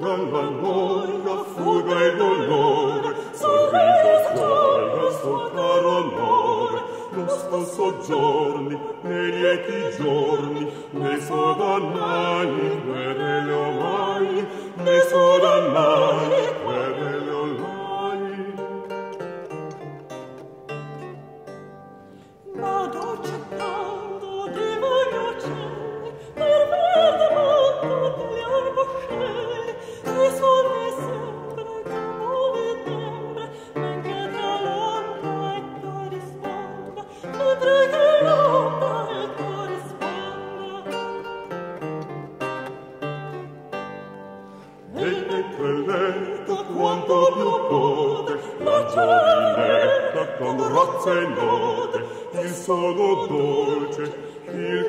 ora la noia, fuga il dolore, sorriso gioia, suo caro amore, non sto soggiorni, nei lieti giorni, ne so dannai, querele omai, ne so dannai, querele omai. Ma dolce canto di voi uccelli, per verde mondo degli arboscelli, e sonne sempre che muove tembre, mentre che l'onda ecco risponda, mentre che l'onda ecco risponda. E dentro il letto quanto più pote, la giovinetta con rozze e note, il sono dolce, il